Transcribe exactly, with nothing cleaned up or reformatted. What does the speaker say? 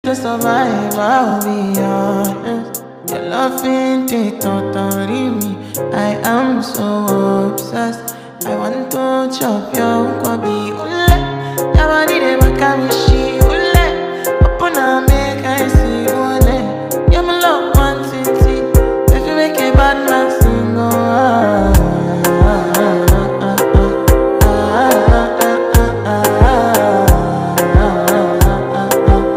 to survive, I'll be honest. Your love ain't it, totally me. I am so obsessed. I want to chop your kwabi. Ule, your body dey make me shake.